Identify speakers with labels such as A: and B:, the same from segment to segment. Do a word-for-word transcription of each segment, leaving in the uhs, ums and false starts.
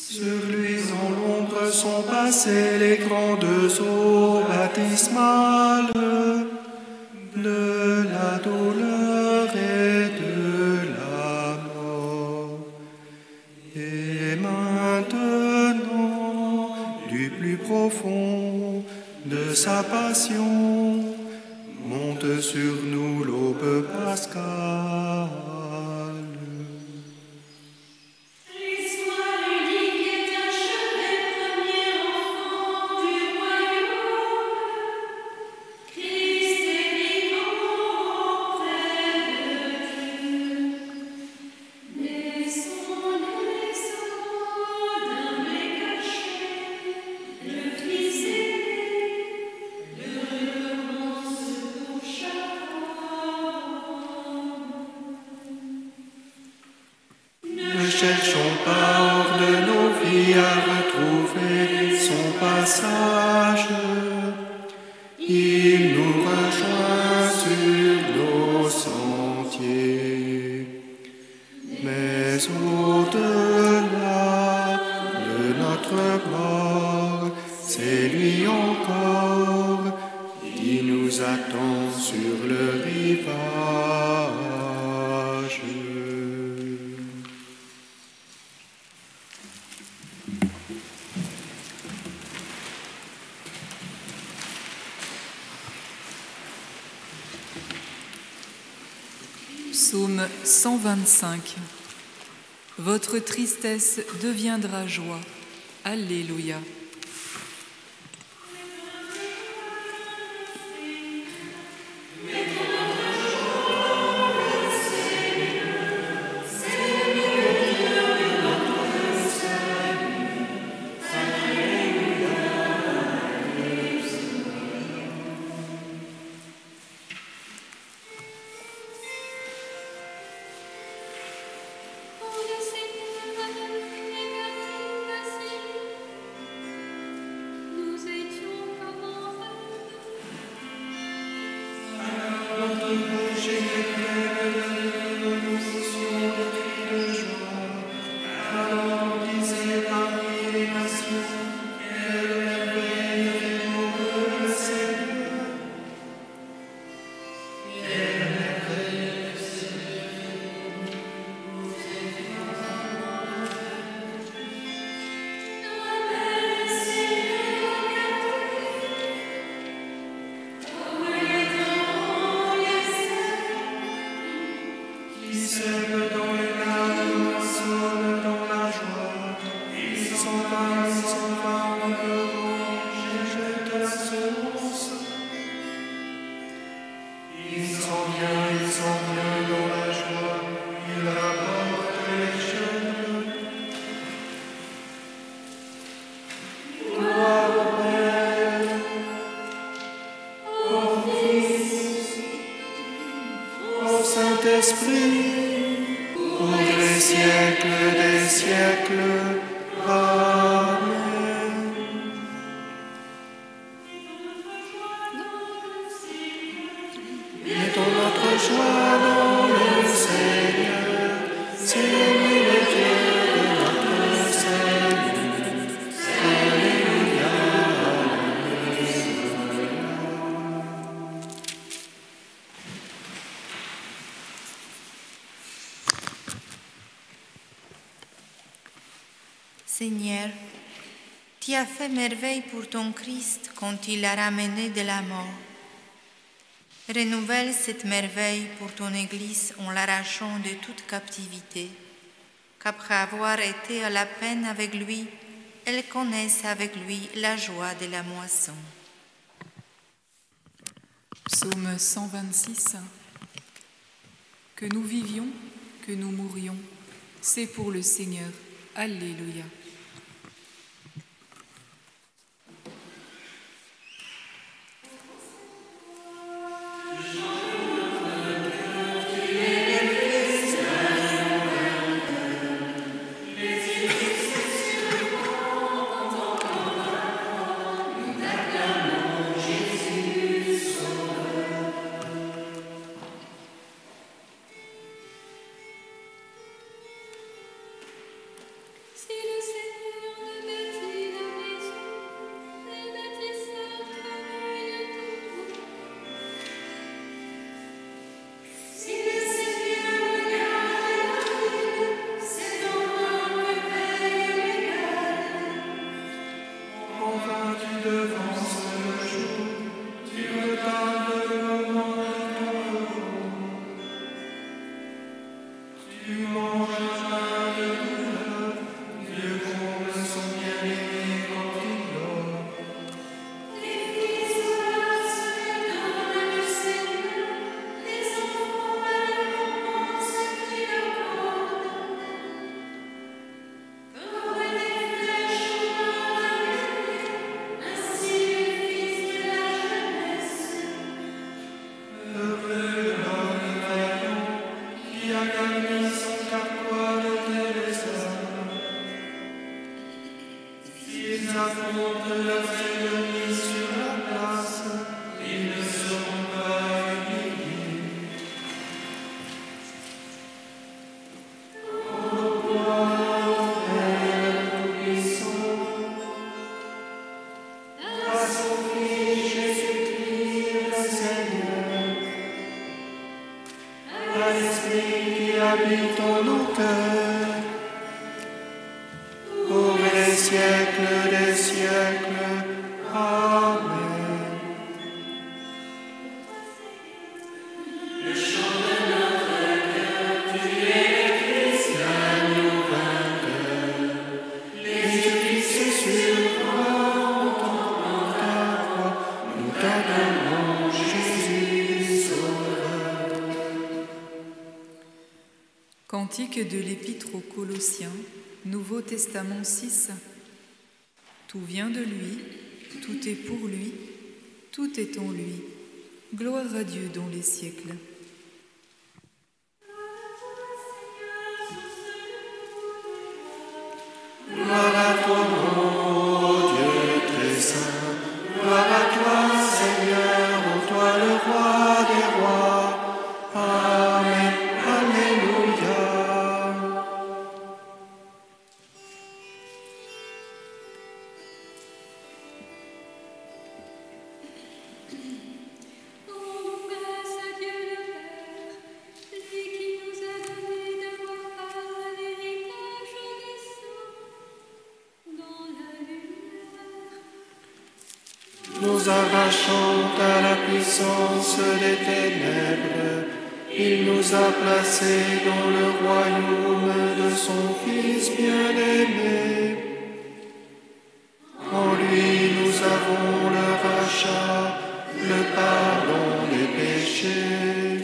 A: Sur lui en l'ombre sont passées les grandes eaux baptismales de la douleur et de la mort. Et maintenant, du plus profond de sa passion, monte sur nous l'aube pascale. Ne cherchons pas hors de nos vies à retrouver son passage. Il nous rejoint sur nos sentiers. Mais au-delà de notre mort, c'est lui encore qui nous attend sur le rivage.
B: Psaume cent vingt-cinq. Votre tristesse deviendra joie. Alléluia.
A: Saint-Esprit, pour les siècles des siècles. Amen. Mettons notre joie dans le Seigneur, c'est lui le Dieu de notre Seigneur. Alléluia, Alléluia.
C: Seigneur, tu as fait merveille pour ton Christ quand il l'a ramené de la mort. Renouvelle cette merveille pour ton Église en l'arrachant de toute captivité, qu'après avoir été à la peine avec lui, elle connaisse avec lui la joie de la moisson.
B: Psaume cent vingt-six. Que nous vivions, que nous mourions, c'est pour le Seigneur. Alléluia.
D: Si le
A: Ils affrontent leurs ennemis sur la place, ils ne seront pas humiliés. Ô toi, Père Tout-Puissant, à son Fils Jésus-Christ le Seigneur, à l'Esprit qui habite en nos cœurs, pour les siècles des siècles. Amen. Le chant de notre cœur, tu es Christ, nous vainqueurs. Les yeux fixés sur toi, on contemple ta croix, nous t'adorons, Jésus Sauveur.
B: Cantique de l'Épître aux Colossiens, Nouveau Testament six. Tout vient de lui, tout est pour lui, tout est en lui. Gloire à Dieu dans les siècles.
A: Gloire à toi, mon Dieu très saint. Gloire à toi, Seigneur, ô toi le roi des rois. Amen. Alléluia. Nous arrachons à la puissance des ténèbres, il nous a placés dans le royaume de son Fils bien-aimé. En lui nous avons le rachat, le pardon des péchés.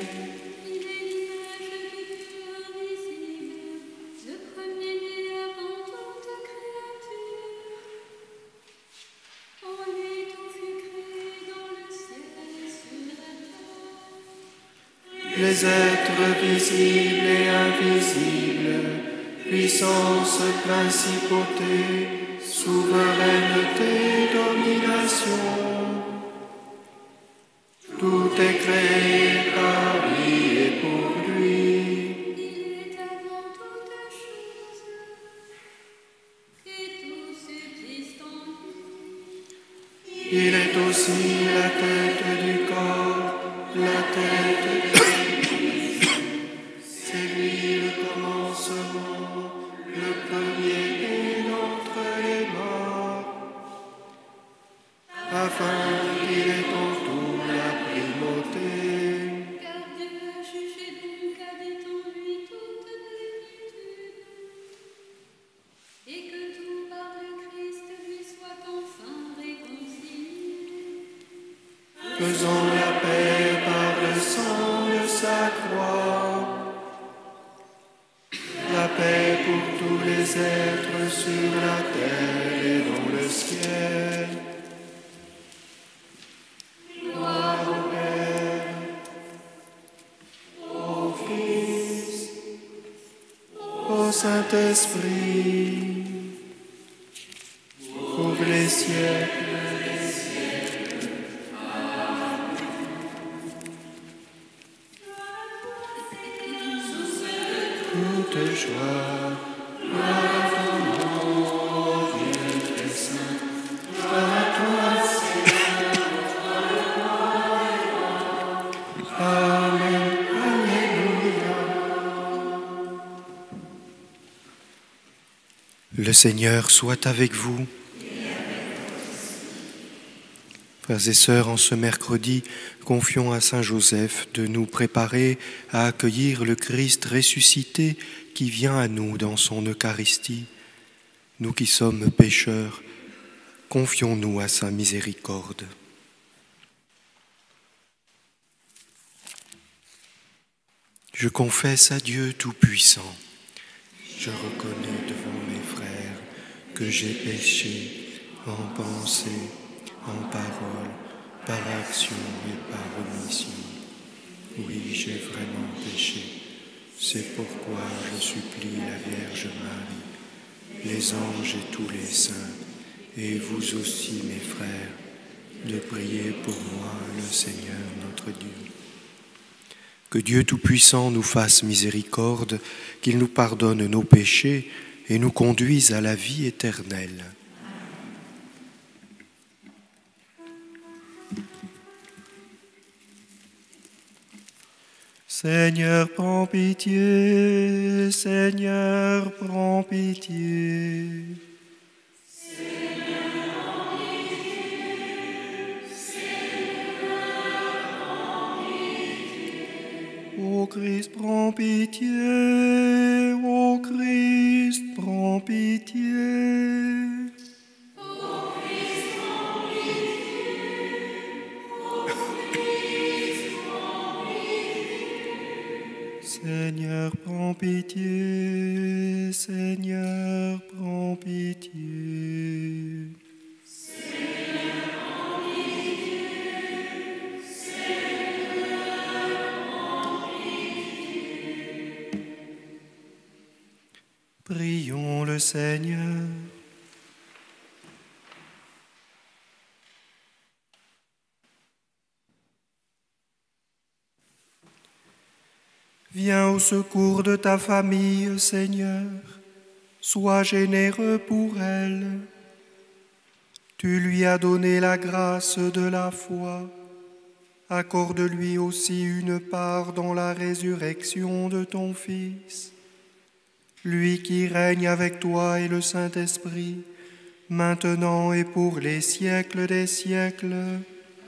A: Les êtres visibles et invisibles, puissance, principauté, souveraineté, domination, tout est créé par lui et pour lui.
D: Il est avant toute chose, et tout subsiste en lui.
A: Il est aussi la tête du corps, la tête de c'est lui le commencement, le premier d'entre les morts, afin qu'il ait en tout la primauté.
D: Car Dieu a jugé donc habite en lui toute plénitude, et que tout par le Christ lui soit enfin réconcilié.
A: Faisons la paix par le sang de sa croix, la paix pour tous les êtres sur la terre et dans le ciel. Gloire au Père, au Fils, au Saint-Esprit, pour les siècles. Toute joie, gloire à ton nom, Dieu très saint, gloire à toi, Seigneur, Amen, Alléluia. Le Seigneur soit avec vous. Frères et sœurs, en ce mercredi, confions à Saint Joseph de nous préparer à accueillir le Christ ressuscité qui vient à nous dans son Eucharistie. Nous qui sommes pécheurs, confions-nous à sa miséricorde. Je confesse à Dieu Tout-Puissant, je reconnais devant mes frères que j'ai péché en pensée, en parole, par action et par omission. Oui, j'ai vraiment péché. C'est pourquoi je supplie la Vierge Marie, les anges et tous les saints, et vous aussi, mes frères, de prier pour moi, le Seigneur notre Dieu. Que Dieu Tout-Puissant nous fasse miséricorde, qu'il nous pardonne nos péchés et nous conduise à la vie éternelle. Seigneur, prends pitié, Seigneur, prends pitié.
D: Seigneur, prends pitié, Seigneur, prends pitié.
A: Ô Christ, prends pitié, ô Christ, prends pitié. Seigneur, prends pitié, Seigneur, prends pitié.
D: Seigneur, prends pitié, Seigneur, prends pitié.
A: Prions le Seigneur. Viens au secours de ta famille, Seigneur. Sois généreux pour elle. Tu lui as donné la grâce de la foi. Accorde-lui aussi une part dans la résurrection de ton Fils. Lui qui règne avec toi et le Saint-Esprit, maintenant et pour les siècles des siècles.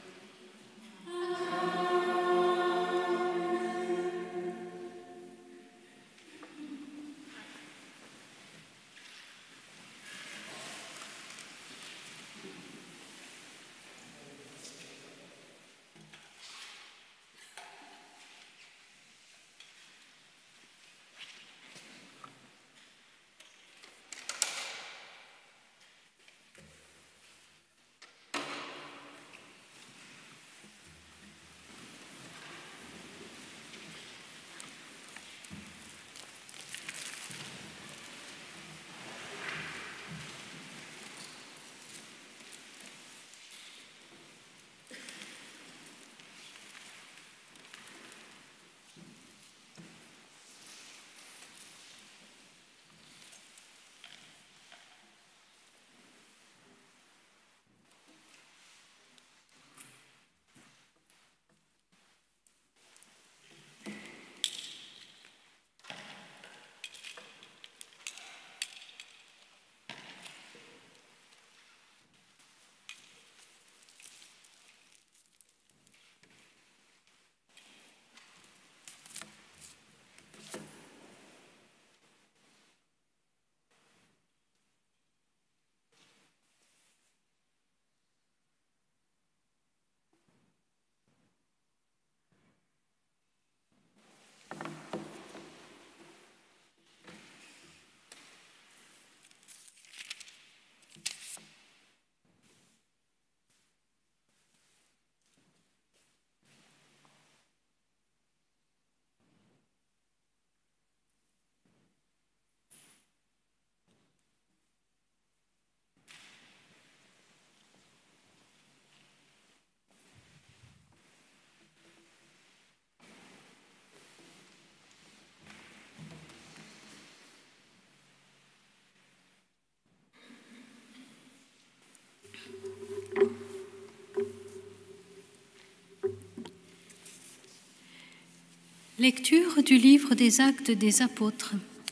E: Lecture du livre des Actes des Apôtres.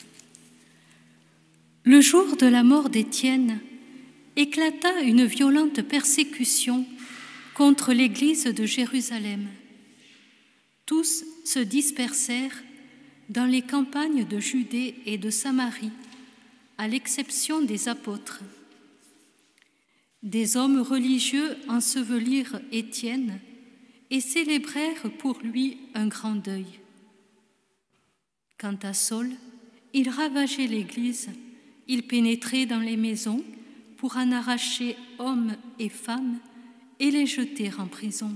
E: Le jour de la mort d'Étienne, éclata une violente persécution contre l'Église de Jérusalem. Tous se dispersèrent dans les campagnes de Judée et de Samarie, à l'exception des apôtres. Des hommes religieux ensevelirent Étienne et célébrèrent pour lui un grand deuil. Quant à Saul, il ravageait l'Église, il pénétrait dans les maisons pour en arracher hommes et femmes et les jeter en prison.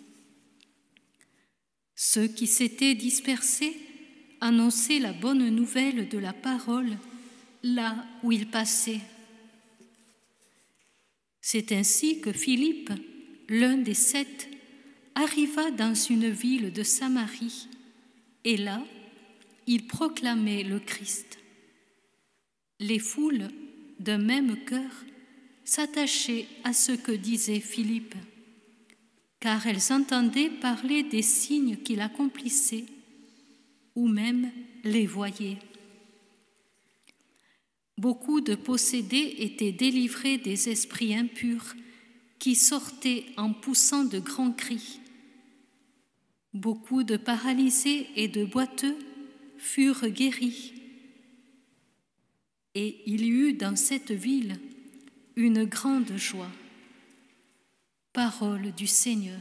E: Ceux qui s'étaient dispersés annonçaient la bonne nouvelle de la parole là où ils passaient. C'est ainsi que Philippe, l'un des sept, arriva dans une ville de Samarie, et là, il proclamait le Christ. Les foules, d'un même cœur, s'attachaient à ce que disait Philippe, car elles entendaient parler des signes qu'il accomplissait, ou même les voyaient. Beaucoup de possédés étaient délivrés des esprits impurs qui sortaient en poussant de grands cris. Beaucoup de paralysés et de boiteux furent guéris. Et il y eut dans cette ville une grande joie. Parole du Seigneur.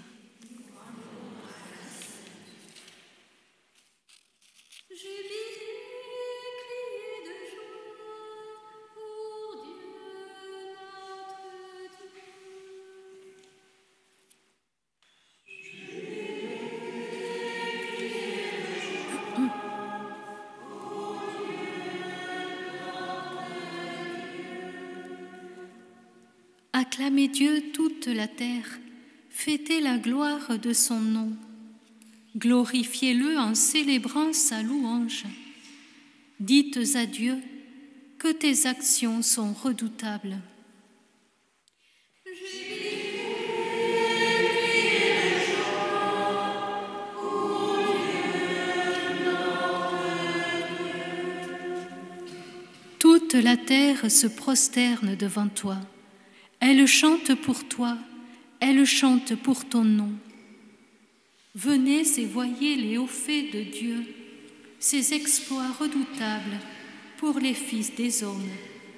E: Acclamez Dieu toute la terre, fêtez la gloire de son nom, glorifiez-le en célébrant sa louange. Dites à Dieu que tes actions sont redoutables. Toute la terre se prosterne devant toi. Elle chante pour toi, elle chante pour ton nom. Venez et voyez les hauts faits de Dieu, ses exploits redoutables pour les fils des hommes.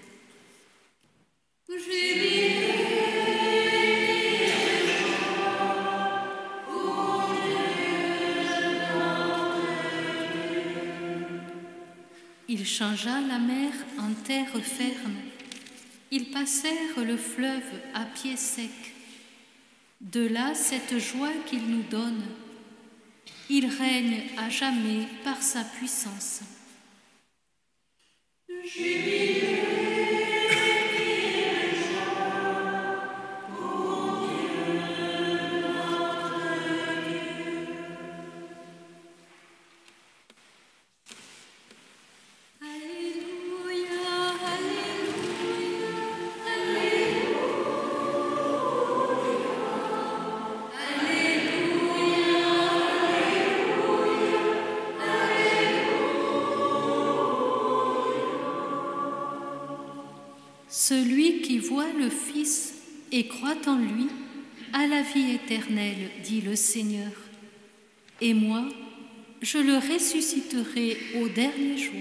E: Il changea la mer en terre ferme. Ils passèrent le fleuve à pied sec. De là cette joie qu'il nous donne. Il règne à jamais par sa puissance. Celui qui voit le Fils et croit en lui a la vie éternelle, dit le Seigneur. Et moi, je le ressusciterai au dernier jour.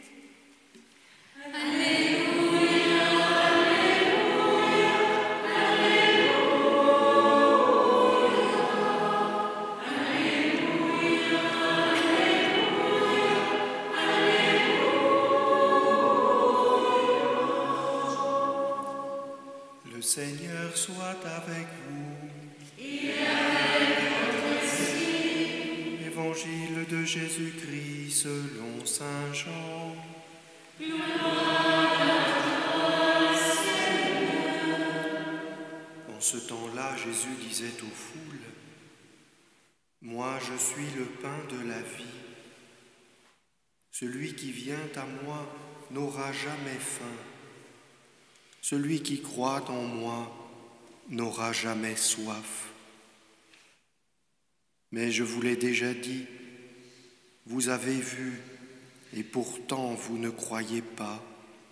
A: Le Seigneur soit avec vous.
D: Et avec votre esprit.
A: Évangile de Jésus-Christ selon saint Jean.
D: Gloire à toi, Seigneur.
A: En ce temps-là, Jésus disait aux foules, « Moi, je suis le pain de la vie. Celui qui vient à moi n'aura jamais faim. Celui qui croit en moi n'aura jamais soif. Mais je vous l'ai déjà dit, vous avez vu, et pourtant vous ne croyez pas.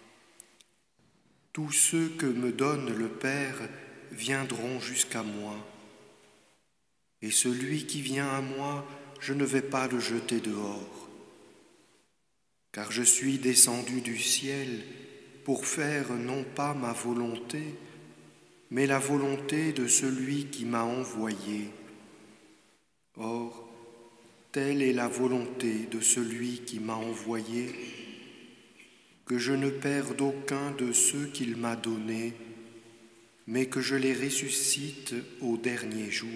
A: Tous ceux que me donne le Père viendront jusqu'à moi. Et celui qui vient à moi, je ne vais pas le jeter dehors. Car je suis descendu du ciel pour faire non pas ma volonté, mais la volonté de celui qui m'a envoyé. Or, telle est la volonté de celui qui m'a envoyé, que je ne perde aucun de ceux qu'il m'a donnés, mais que je les ressuscite au dernier jour.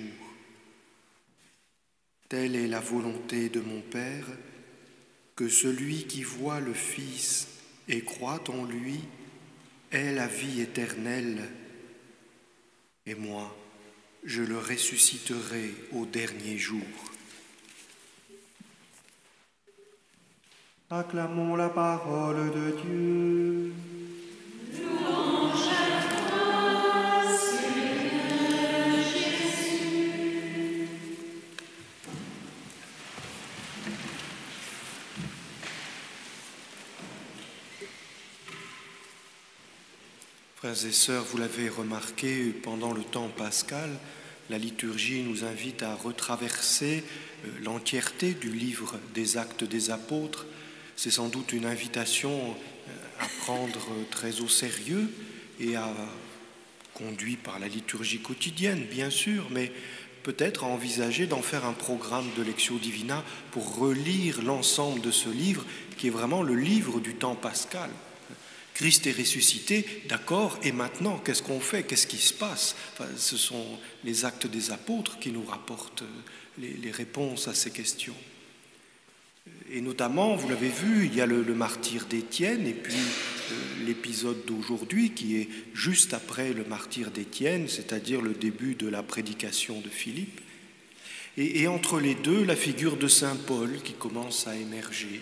A: Telle est la volonté de mon Père, que celui qui voit le Fils et croit en lui ait la vie éternelle, et moi, je le ressusciterai au dernier jour. Acclamons la parole de Dieu.
D: Louange à toi, Seigneur Jésus.
A: Frères et sœurs, vous l'avez remarqué, pendant le temps pascal, la liturgie nous invite à retraverser l'entièreté du livre des Actes des Apôtres. C'est sans doute une invitation à prendre très au sérieux et à, conduit par la liturgie quotidienne, bien sûr, mais peut-être à envisager d'en faire un programme de Lectio Divina pour relire l'ensemble de ce livre, qui est vraiment le livre du temps pascal. Christ est ressuscité, d'accord, et maintenant, qu'est-ce qu'on fait? Qu'est-ce qui se passe? Enfin, ce sont les Actes des Apôtres qui nous rapportent les, les réponses à ces questions. Et notamment, vous l'avez vu, il y a le, le martyre d'Étienne et puis euh, l'épisode d'aujourd'hui qui est juste après le martyre d'Étienne, c'est-à-dire le début de la prédication de Philippe. Et, et entre les deux, la figure de saint Paul qui commence à émerger.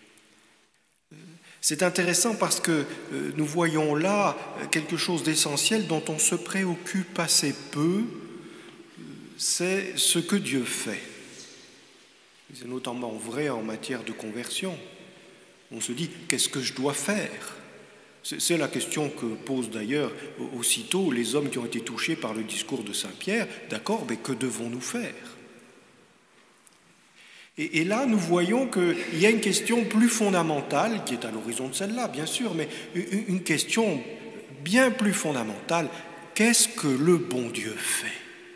A: C'est intéressant parce que euh, nous voyons là quelque chose d'essentiel dont on se préoccupe assez peu, c'est ce que Dieu fait. C'est notamment vrai en matière de conversion. On se dit, qu'est-ce que je dois faire? C'est la question que posent d'ailleurs aussitôt les hommes qui ont été touchés par le discours de saint Pierre. D'accord, mais que devons-nous faire? Et, et là, nous voyons qu'il y a une question plus fondamentale, qui est à l'horizon de celle-là, bien sûr, mais une, une question bien plus fondamentale. Qu'est-ce que le bon Dieu fait?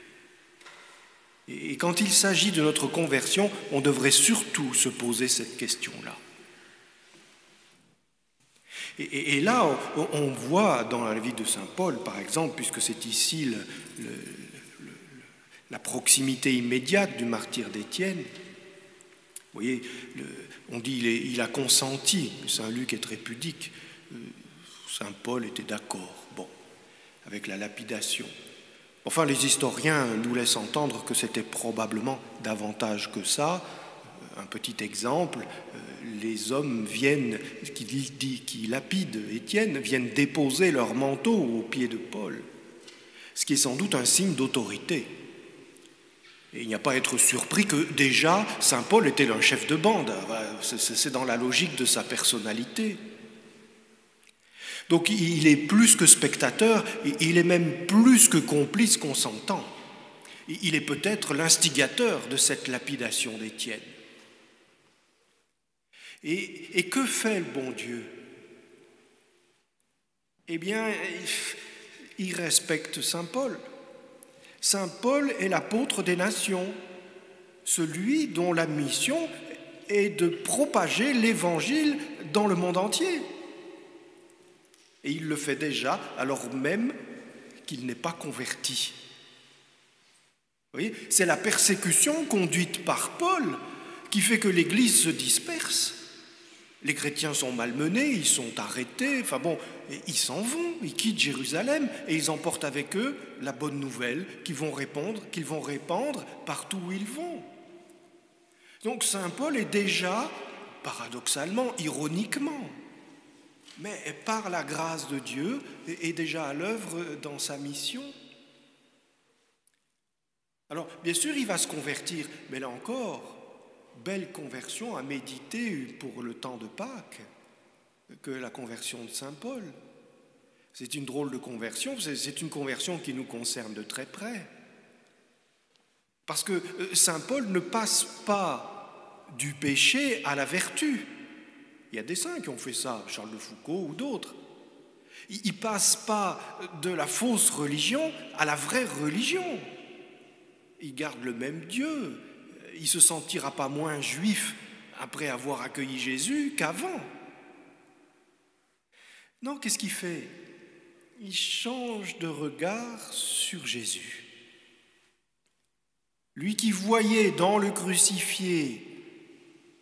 A: Et quand il s'agit de notre conversion, on devrait surtout se poser cette question-là. Et, et, et là, on, on voit dans la vie de saint Paul, par exemple, puisque c'est ici le, le, le, la proximité immédiate du martyre d'Étienne, vous voyez, le, on dit il, est, il a consenti, saint Luc est très pudique, saint Paul était d'accord, bon, avec la lapidation. Enfin, les historiens nous laissent entendre que c'était probablement davantage que ça. Un petit exemple, les hommes viennent, qui, dit, qui lapident Étienne, viennent déposer leur manteau aux pieds de Paul, ce qui est sans doute un signe d'autorité. Et il n'y a pas à être surpris que déjà, saint Paul était un chef de bande, c'est dans la logique de sa personnalité. Donc il est plus que spectateur, il est même plus que complice consentant. Il est peut-être l'instigateur de cette lapidation d'Étienne. Et, et que fait le bon Dieu? Eh bien, il respecte saint Paul. Saint Paul est l'apôtre des nations, celui dont la mission est de propager l'Évangile dans le monde entier. Et il le fait déjà alors même qu'il n'est pas converti. Vous voyez, c'est la persécution conduite par Paul qui fait que l'Église se disperse. Les chrétiens sont malmenés, ils sont arrêtés, enfin bon, ils s'en vont, ils quittent Jérusalem et ils emportent avec eux la bonne nouvelle qu'ils vont répandre, qu'ils vont répandre partout où ils vont. Donc saint Paul est déjà, paradoxalement, ironiquement, mais par la grâce de Dieu, est déjà à l'œuvre dans sa mission. Alors, bien sûr, il va se convertir, mais là encore, belle conversion à méditer pour le temps de Pâques que la conversion de saint Paul. C'est une drôle de conversion, c'est une conversion qui nous concerne de très près. Parce que saint Paul ne passe pas du péché à la vertu. Il y a des saints qui ont fait ça, Charles de Foucauld ou d'autres. Il ne passe pas de la fausse religion à la vraie religion. Il garde le même Dieu. Il ne se sentira pas moins juif après avoir accueilli Jésus qu'avant. Non, qu'est-ce qu'il fait? Il change de regard sur Jésus. Lui qui voyait dans le crucifié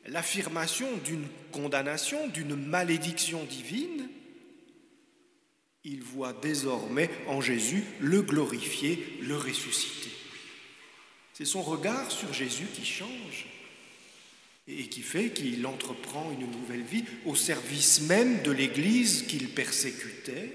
A: l'affirmation d'une condamnation, d'une malédiction divine, Il voit désormais en Jésus le glorifié, le ressuscité. C'est son regard sur Jésus qui change et qui fait qu'il entreprend une nouvelle vie au service même de l'Église qu'il persécutait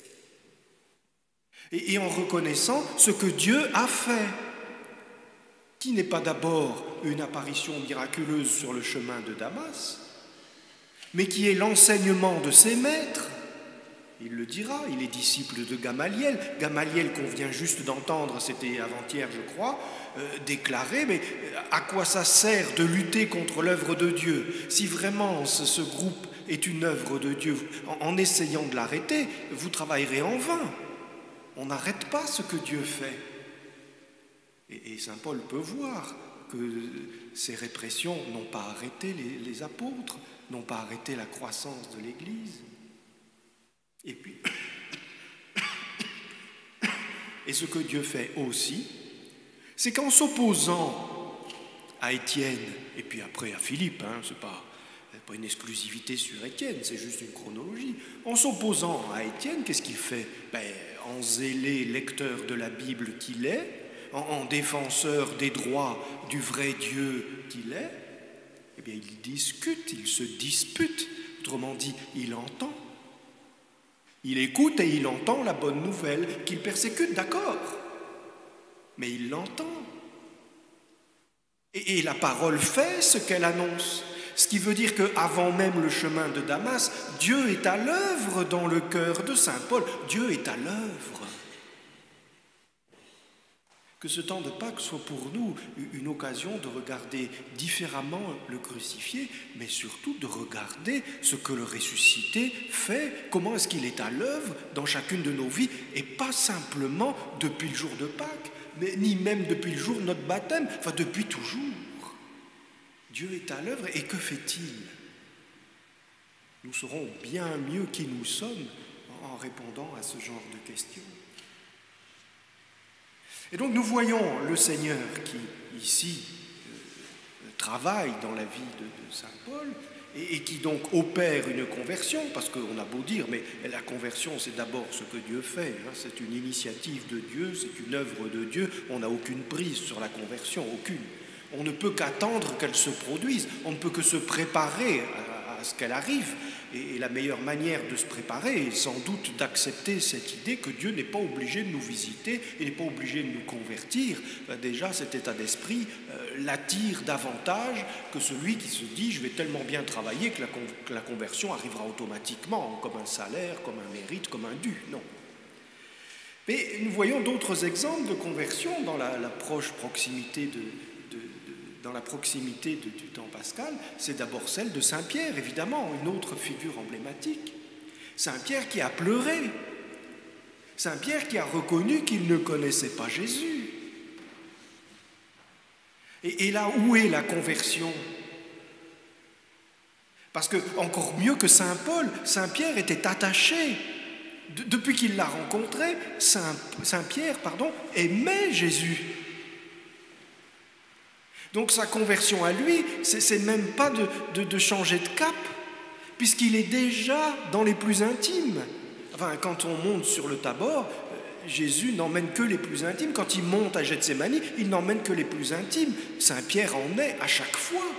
A: et en reconnaissant ce que Dieu a fait, qui n'est pas d'abord une apparition miraculeuse sur le chemin de Damas, mais qui est l'enseignement de ses maîtres. Il le dira, il est disciple de Gamaliel. Gamaliel qu'on vient juste d'entendre, c'était avant-hier je crois, euh, déclarer, mais à quoi ça sert de lutter contre l'œuvre de Dieu? Si vraiment ce, ce groupe est une œuvre de Dieu, en, en essayant de l'arrêter, vous travaillerez en vain. On n'arrête pas ce que Dieu fait. Et, et saint Paul peut voir que ces répressions n'ont pas arrêté les, les apôtres, n'ont pas arrêté la croissance de l'Église. Et puis, et ce que Dieu fait aussi, c'est qu'en s'opposant à Étienne, et puis après à Philippe, hein, ce n'est pas, pas une exclusivité sur Étienne, c'est juste une chronologie, en s'opposant à Étienne, qu'est-ce qu'il fait? Ben, en zélé lecteur de la Bible qu'il est, en, en défenseur des droits du vrai Dieu qu'il est, eh bien il discute, il se dispute, autrement dit, il entend. Il écoute et il entend la bonne nouvelle qu'il persécute, d'accord, mais il l'entend. Et, et la parole fait ce qu'elle annonce, ce qui veut dire qu'avant même le chemin de Damas, Dieu est à l'œuvre dans le cœur de saint Paul. Dieu est à l'œuvre. Que ce temps de Pâques soit pour nous une occasion de regarder différemment le crucifié, mais surtout de regarder ce que le ressuscité fait, comment est-ce qu'il est à l'œuvre dans chacune de nos vies, et pas simplement depuis le jour de Pâques, mais ni même depuis le jour de notre baptême, enfin depuis toujours. Dieu est à l'œuvre, et que fait-il? Nous saurons bien mieux qui nous sommes en répondant à ce genre de questions. Et donc nous voyons le Seigneur qui, ici, euh, travaille dans la vie de, de saint Paul et, et qui donc opère une conversion, parce qu'on a beau dire, mais la conversion c'est d'abord ce que Dieu fait, hein, c'est une initiative de Dieu, c'est une œuvre de Dieu, on n'a aucune prise sur la conversion, aucune. On ne peut qu'attendre qu'elle se produise, on ne peut que se préparer à, à ce qu'elle arrive. Et la meilleure manière de se préparer est sans doute d'accepter cette idée que Dieu n'est pas obligé de nous visiter et n'est pas obligé de nous convertir. Déjà, cet état d'esprit euh, l'attire davantage que celui qui se dit « je vais tellement bien travailler que la, con que la conversion arrivera automatiquement, comme un salaire, comme un mérite, comme un dû ». Non. Mais nous voyons d'autres exemples de conversion dans la, la proche proximité de, de, de dans la proximité de, du temps pascal. C'est d'abord celle de saint Pierre, évidemment, une autre figure emblématique. Saint Pierre qui a pleuré, saint Pierre qui a reconnu qu'il ne connaissait pas Jésus. Et, et là, où est la conversion? Parce que, encore mieux que saint Paul, saint Pierre était attaché. De, depuis qu'il l'a rencontré, saint, saint Pierre, pardon, aimait Jésus. Donc sa conversion à lui, c'est même pas de, de, de changer de cap, puisqu'il est déjà dans les plus intimes. Enfin, quand on monte sur le Tabor, Jésus n'emmène que les plus intimes. Quand il monte à Gethsémani, il n'emmène que les plus intimes. Saint Pierre en est à chaque fois.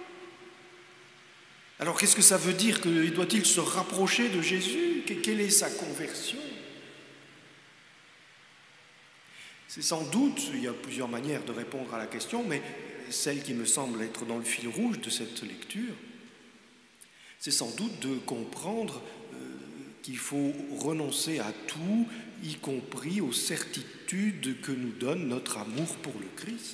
A: Alors qu'est-ce que ça veut dire? Que doit-il se rapprocher de Jésus? Quelle est sa conversion? C'est sans doute, il y a plusieurs manières de répondre à la question, mais celle qui me semble être dans le fil rouge de cette lecture, c'est sans doute de comprendre euh, qu'il faut renoncer à tout, y compris aux certitudes que nous donne notre amour pour le Christ.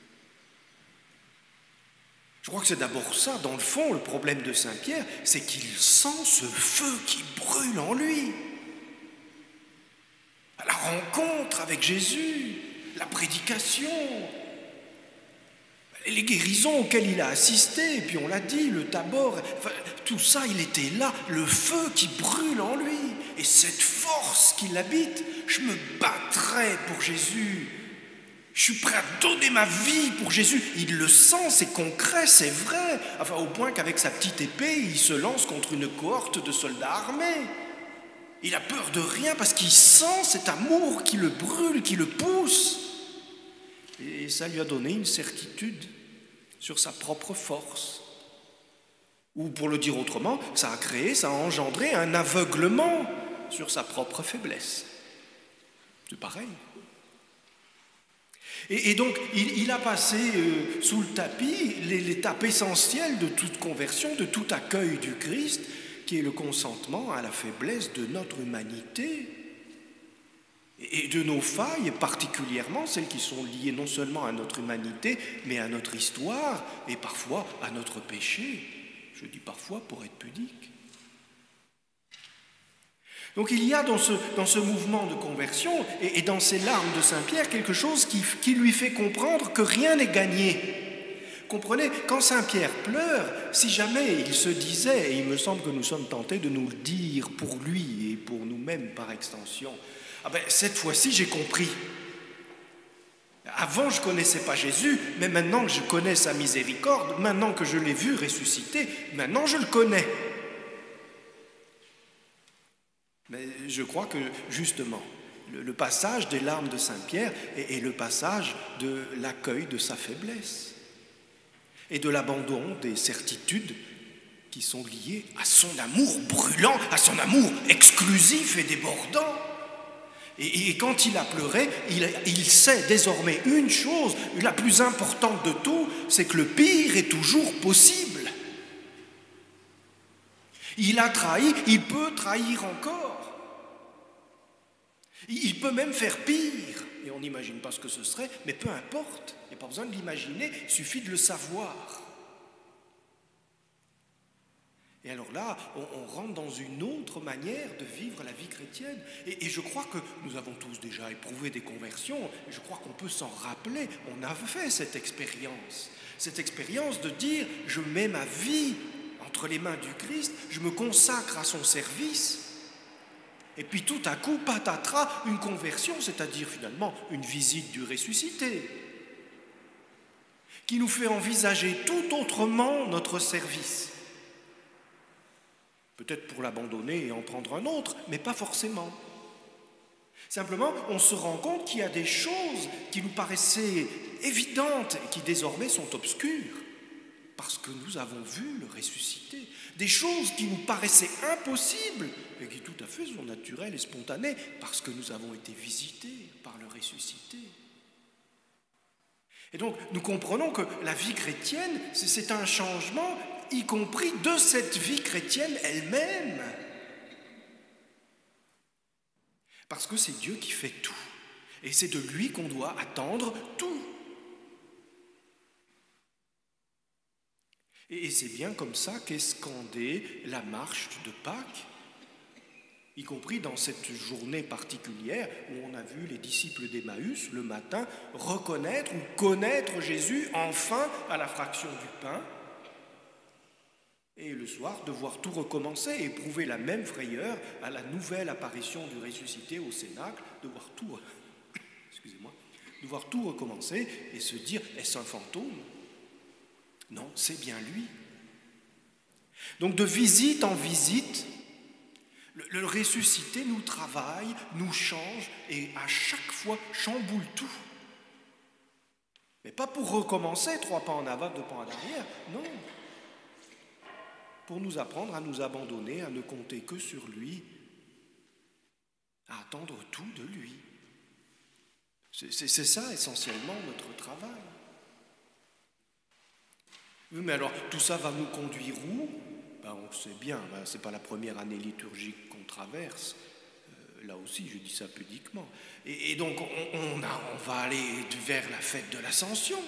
A: Je crois que c'est d'abord ça, dans le fond, le problème de saint Pierre, c'est qu'il sent ce feu qui brûle en lui. La rencontre avec Jésus, la prédication, les guérisons auxquelles il a assisté, et puis on l'a dit, le Tabor, enfin, tout ça, il était là, le feu qui brûle en lui, et cette force qui l'habite. Je me battrai pour Jésus, je suis prêt à donner ma vie pour Jésus. Il le sent, c'est concret, c'est vrai, enfin au point qu'avec sa petite épée, il se lance contre une cohorte de soldats armés. Il a peur de rien parce qu'il sent cet amour qui le brûle, qui le pousse. Et ça lui a donné une certitude sur sa propre force. Ou pour le dire autrement, ça a créé, ça a engendré un aveuglement sur sa propre faiblesse. C'est pareil. Et, et donc, il, il a passé euh, sous le tapis l'étape essentielle de toute conversion, de tout accueil du Christ, qui est le consentement à la faiblesse de notre humanité et de nos failles, particulièrement celles qui sont liées non seulement à notre humanité, mais à notre histoire et parfois à notre péché. Je dis parfois pour être pudique. Donc il y a dans ce, dans ce mouvement de conversion et, et dans ces larmes de Saint-Pierre quelque chose qui, qui lui fait comprendre que rien n'est gagné. Comprenez, quand Saint-Pierre pleure, si jamais il se disait, et il me semble que nous sommes tentés de nous le dire pour lui et pour nous-mêmes par extension, ah ben, cette fois-ci j'ai compris. Avant je ne connaissais pas Jésus, mais maintenant que je connais sa miséricorde, maintenant que je l'ai vu ressusciter, maintenant je le connais. Mais je crois que justement, le, le passage des larmes de Saint-Pierre est, est le passage de l'accueil de sa faiblesse et de l'abandon des certitudes qui sont liées à son amour brûlant, à son amour exclusif et débordant. Et, et quand il a pleuré, il, il sait désormais une chose, la plus importante de tout, c'est que le pire est toujours possible. Il a trahi, il peut trahir encore. Il peut même faire pire, et on n'imagine pas ce que ce serait, mais peu importe, il n'y a pas besoin de l'imaginer, il suffit de le savoir. Et alors là, on, on rentre dans une autre manière de vivre la vie chrétienne. Et, et je crois que nous avons tous déjà éprouvé des conversions, et je crois qu'on peut s'en rappeler, on a fait cette expérience, cette expérience de dire, je mets ma vie entre les mains du Christ, je me consacre à son service. Et puis tout à coup, patatras, une conversion, c'est-à-dire finalement une visite du ressuscité, qui nous fait envisager tout autrement notre service. Peut-être pour l'abandonner et en prendre un autre, mais pas forcément. Simplement, on se rend compte qu'il y a des choses qui nous paraissaient évidentes et qui désormais sont obscures, parce que nous avons vu le ressuscité. Des choses qui nous paraissaient impossibles et qui tout à fait sont naturelles et spontanées parce que nous avons été visités par le ressuscité. Et donc nous comprenons que la vie chrétienne, c'est un changement, y compris de cette vie chrétienne elle-même. Parce que c'est Dieu qui fait tout. Et c'est de lui qu'on doit attendre tout. Et c'est bien comme ça qu'est scandée la marche de Pâques, y compris dans cette journée particulière où on a vu les disciples d'Emmaüs le matin reconnaître ou connaître Jésus enfin à la fraction du pain, et le soir devoir tout recommencer et éprouver la même frayeur à la nouvelle apparition du ressuscité au Cénacle, devoir tout, excusez-moi, devoir tout recommencer et se dire, est-ce un fantôme ? Non, c'est bien lui. Donc de visite en visite, le, le ressuscité nous travaille, nous change et à chaque fois chamboule tout. Mais pas pour recommencer trois pas en avant, deux pas en arrière, non. Pour nous apprendre à nous abandonner, à ne compter que sur lui, à attendre tout de lui. C'est, c'est, c'est ça essentiellement notre travail. Oui, mais alors, tout ça va nous conduire où ? Ben, on sait bien, ben, ce n'est pas la première année liturgique qu'on traverse. Euh, là aussi, je dis ça pudiquement. Et, et donc, on, on, a, on va aller vers la fête de l'Ascension.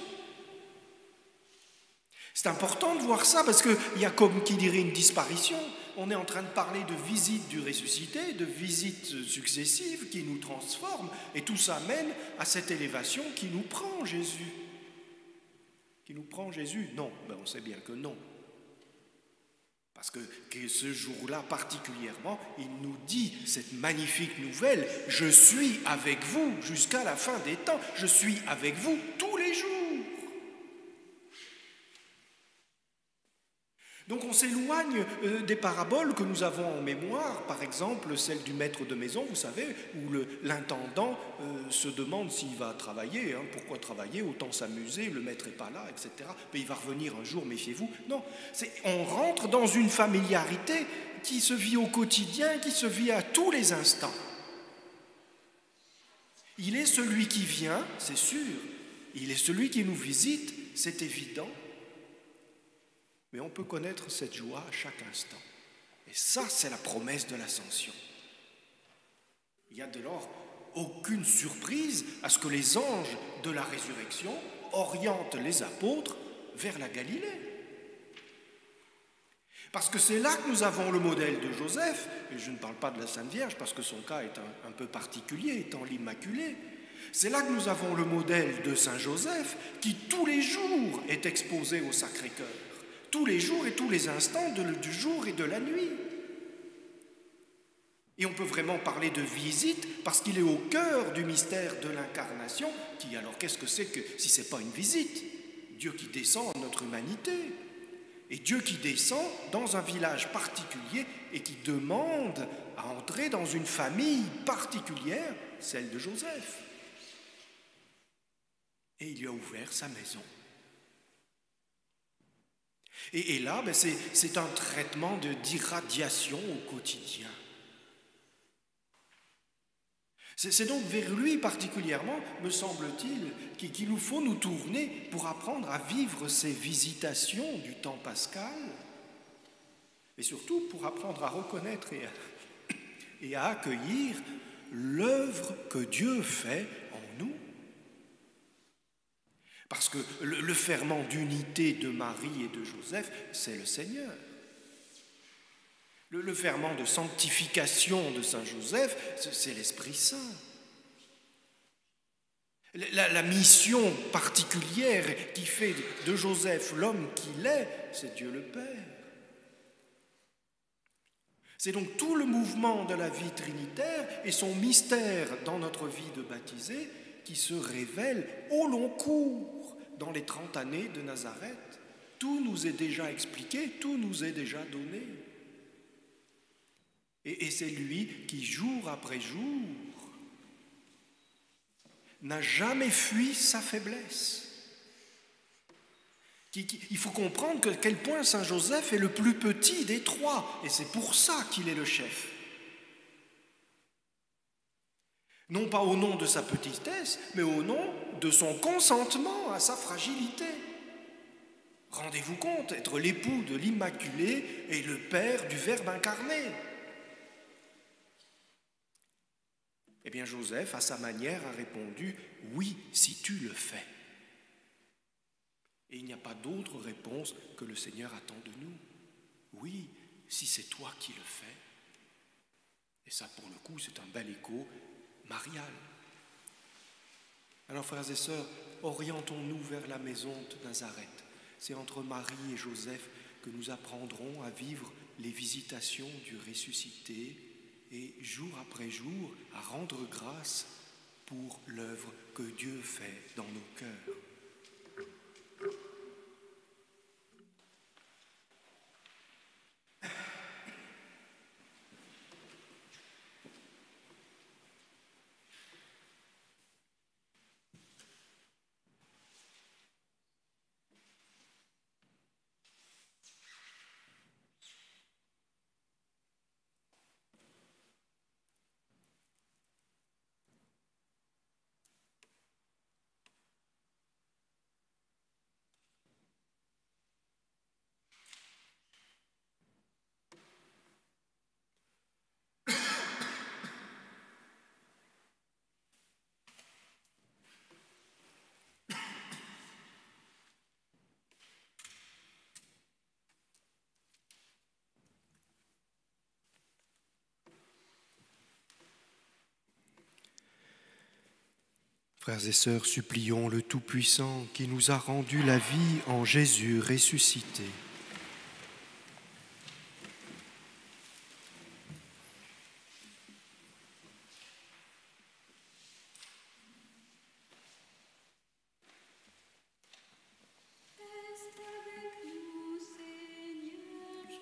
A: C'est important de voir ça, parce qu'il y a comme qui dirait une disparition. On est en train de parler de visites du ressuscité, de visites successives qui nous transforment, et tout ça mène à cette élévation qui nous prend Jésus. Qui nous prend Jésus ? Non, ben on sait bien que non. Parce que, que ce jour-là particulièrement, il nous dit cette magnifique nouvelle, « Je suis avec vous jusqu'à la fin des temps, je suis avec vous tous les jours. » Donc on on s'éloigne euh, des paraboles que nous avons en mémoire, par exemple celle du maître de maison, vous savez, où le, l'intendant euh, se demande s'il va travailler, hein, pourquoi travailler, autant s'amuser, le maître n'est pas là, et cetera. Mais il va revenir un jour, méfiez-vous. Non, c'est, on rentre dans une familiarité qui se vit au quotidien, qui se vit à tous les instants. Il est celui qui vient, c'est sûr, il est celui qui nous visite, c'est évident. Mais on peut connaître cette joie à chaque instant. Et ça, c'est la promesse de l'ascension. Il n'y a dès lors aucune surprise à ce que les anges de la résurrection orientent les apôtres vers la Galilée. Parce que c'est là que nous avons le modèle de Joseph, et je ne parle pas de la Sainte Vierge parce que son cas est un, un peu particulier, étant l'Immaculée. C'est là que nous avons le modèle de Saint Joseph qui tous les jours est exposé au Sacré-Cœur. Tous les jours et tous les instants de, du jour et de la nuit. Et on peut vraiment parler de visite parce qu'il est au cœur du mystère de l'incarnation qui, alors qu'est-ce que c'est que si ce n'est pas une visite? Dieu qui descend en notre humanité. Et Dieu qui descend dans un village particulier et qui demande à entrer dans une famille particulière, celle de Joseph. Et il lui a ouvert sa maison. Et, et là, ben c'est, c'est un traitement de, d'irradiation au quotidien. C'est, c'est donc vers lui particulièrement, me semble-t-il, qu'il, qu'il nous faut nous tourner pour apprendre à vivre ces visitations du temps pascal, et surtout pour apprendre à reconnaître et à, et à accueillir l'œuvre que Dieu fait en nous. Parce que le, le ferment d'unité de Marie et de Joseph, c'est le Seigneur. Le, le ferment de sanctification de Saint Joseph, c'est, c'est l'Esprit Saint. La, la mission particulière qui fait de Joseph l'homme qu'il est, c'est Dieu le Père. C'est donc tout le mouvement de la vie trinitaire et son mystère dans notre vie de baptisé qui se révèle au long cours dans les trente années de Nazareth. Tout nous est déjà expliqué, tout nous est déjà donné. Et, et c'est lui qui, jour après jour, n'a jamais fui sa faiblesse. Qui, qui, il faut comprendre que, quel point Saint Joseph est le plus petit des trois, et c'est pour ça qu'il est le chef. Non pas au nom de sa petitesse, mais au nom de son consentement à sa fragilité. Rendez-vous compte, être l'époux de l'Immaculée et le père du Verbe incarné. Eh bien, Joseph, à sa manière, a répondu « Oui, si tu le fais ». Et il n'y a pas d'autre réponse que le Seigneur attend de nous. Oui, si c'est toi qui le fais. Et ça, pour le coup, c'est un bel écho marial. Alors, frères et sœurs, orientons-nous vers la maison de Nazareth. C'est entre Marie et Joseph que nous apprendrons à vivre les visitations du ressuscité et jour après jour à rendre grâce pour l'œuvre que Dieu fait dans nos cœurs. Frères et sœurs, supplions le Tout-Puissant qui nous a rendu la vie en Jésus ressuscité.
D: Reste avec nous, Seigneur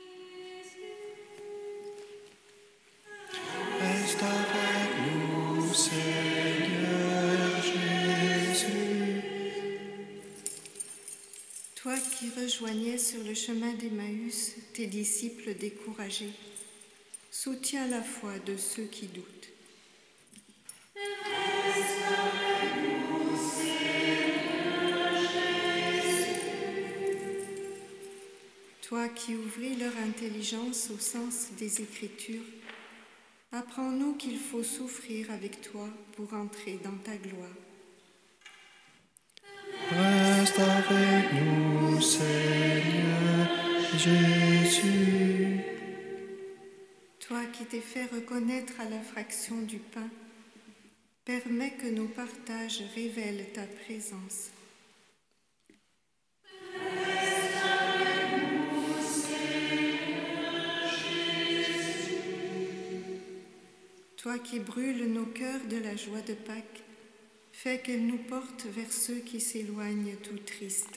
F: rejoignais sur le chemin d'Emmaüs tes disciples découragés. Soutiens la foi de ceux qui doutent. Toi qui ouvris leur intelligence au sens des Écritures, apprends-nous qu'il faut souffrir avec toi pour entrer dans ta gloire.
A: Reste avec nous, Seigneur Jésus.
F: Toi qui t'es fait reconnaître à la fraction du pain, permets que nos partages révèlent ta présence. Toi qui brûles nos cœurs de la joie de Pâques, fais qu'elle nous porte vers ceux qui s'éloignent tout tristes.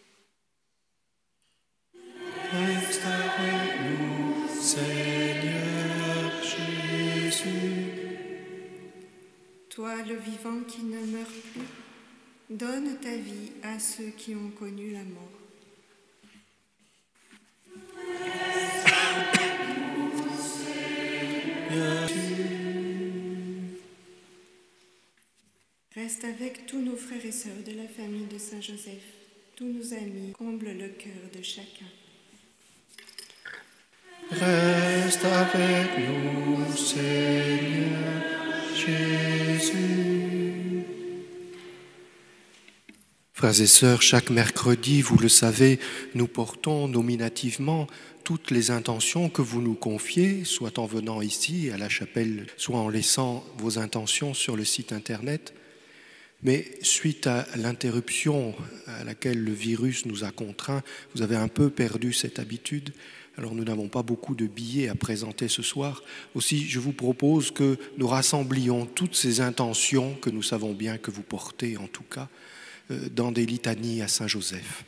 A: Reste avec nous, Seigneur Jésus.
F: Toi, le vivant qui ne meurt plus, donne ta vie à ceux qui ont connu la mort. Reste avec tous nos frères et sœurs de la famille de Saint Joseph, tous nos amis, comble le cœur de chacun.
A: Reste avec nous, Seigneur Jésus. Frères et sœurs, chaque mercredi, vous le savez, nous portons nominativement toutes les intentions que vous nous confiez, soit en venant ici à la chapelle, soit en laissant vos intentions sur le site internet. Mais suite à l'interruption à laquelle le virus nous a contraints, vous avez un peu perdu cette habitude. Alors nous n'avons pas beaucoup de billets à présenter ce soir. Aussi, je vous propose que nous rassemblions toutes ces intentions que nous savons bien que vous portez, en tout cas, dans des litanies à Saint Joseph.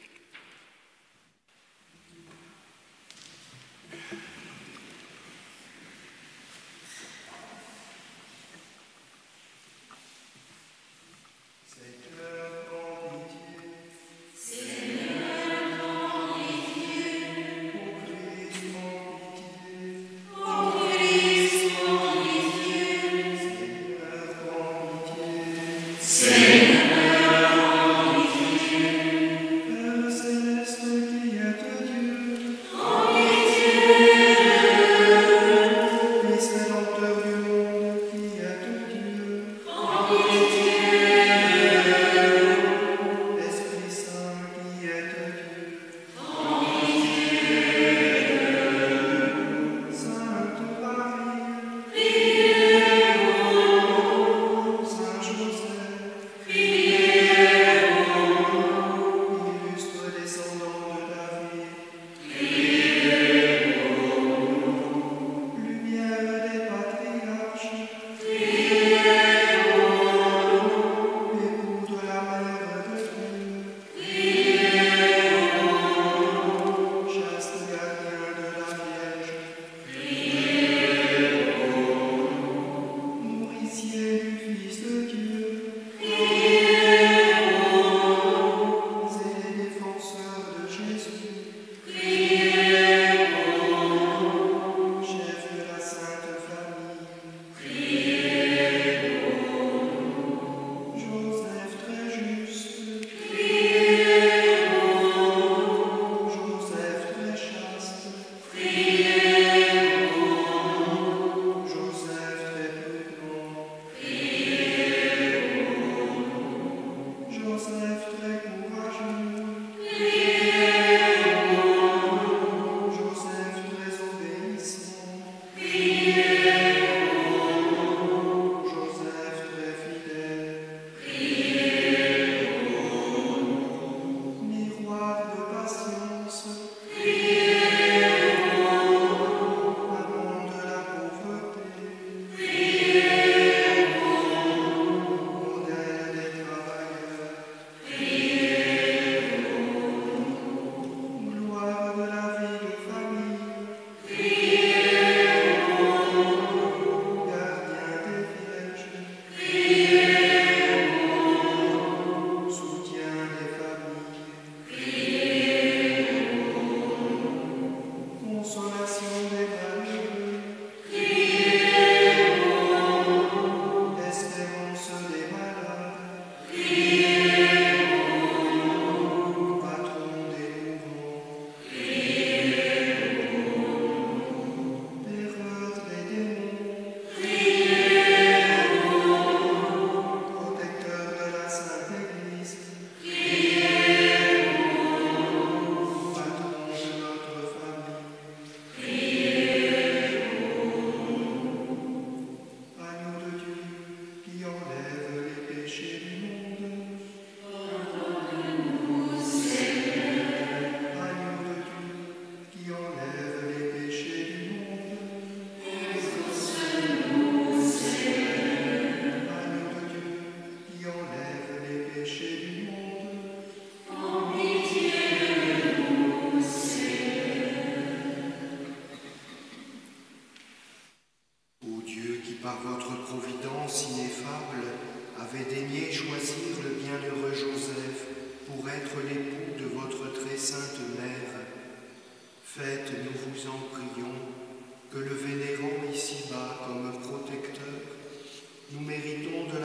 G: Joseph très prudent.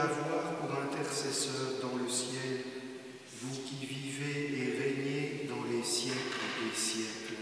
A: l'avoir pour intercesseur dans le ciel, vous qui vivez et régnez dans les siècles des siècles.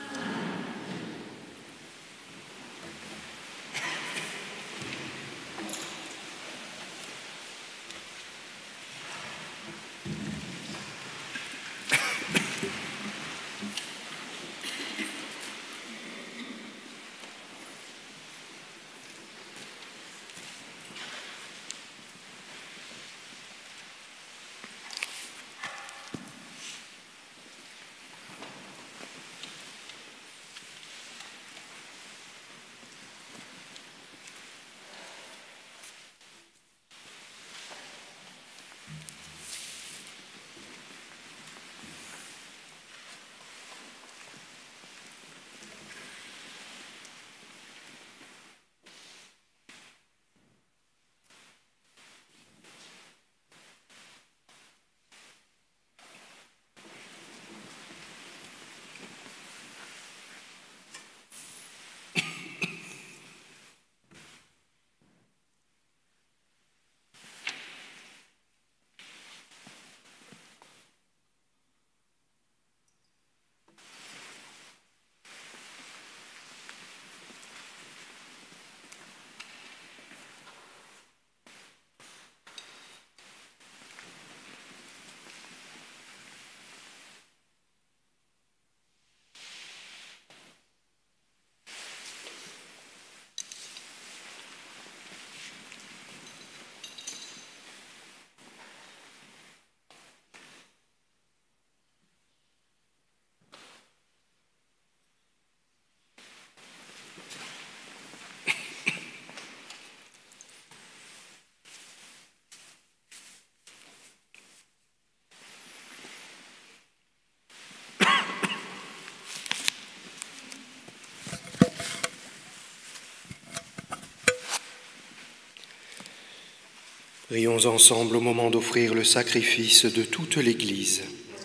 A: Prions ensemble au moment d'offrir le sacrifice de toute l'Église.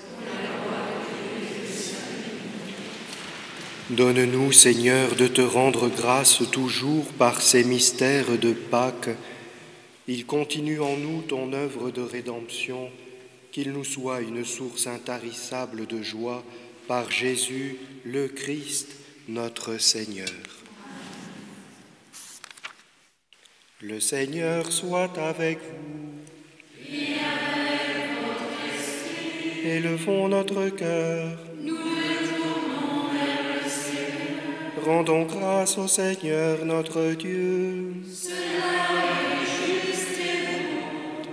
A: Donne-nous, Seigneur, de te rendre grâce toujours par ces mystères de Pâques. Il continue en nous ton œuvre de rédemption, qu'il nous soit une source intarissable de joie par Jésus, le Christ, notre Seigneur. Le Seigneur soit avec vous.
D: Et avec votre esprit.
A: Élevons notre cœur.
D: Nous le tournons vers le Seigneur.
A: Rendons grâce au Seigneur notre Dieu.
D: Cela est juste et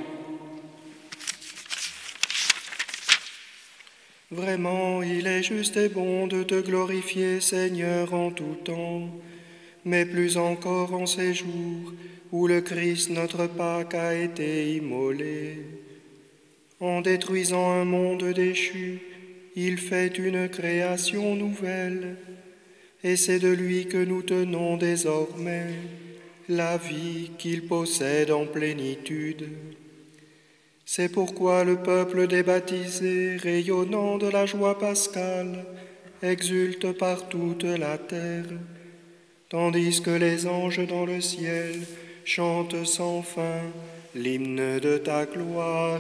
D: bon.
A: Vraiment, il est juste et bon de te glorifier, Seigneur, en tout temps, mais plus encore en ces jours où le Christ, notre Pâque, a été immolé. En détruisant un monde déchu, il fait une création nouvelle, et c'est de lui que nous tenons désormais la vie qu'il possède en plénitude. C'est pourquoi le peuple des baptisés, rayonnant de la joie pascale, exulte par toute la terre, tandis que les anges dans le ciel chantent sans fin l'hymne de ta gloire.